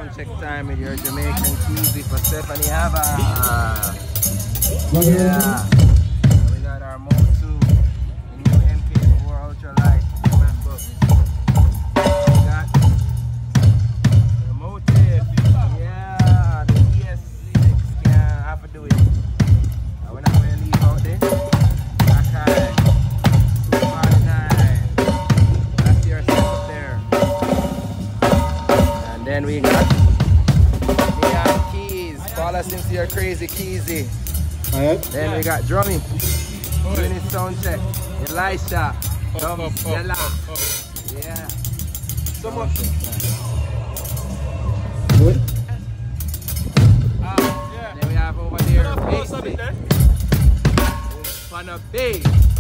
sound check time with your Jamaican Keysie for Stephanie Hava. Yeah. We got our Mode 2, the new MK4 Ultra Light MacBook. We got the Motive. Yeah, the ES6. Can't have to do it. We're not going to leave out there. Okay. 249. That's your setup there. And then we got Neon Keys. Follow us into your crazy Keysie. Then we got Drummy. Unit sound check. Elisha. Stella. Yeah. So much. Good. Then we have over there Keysie. Fun of Bay.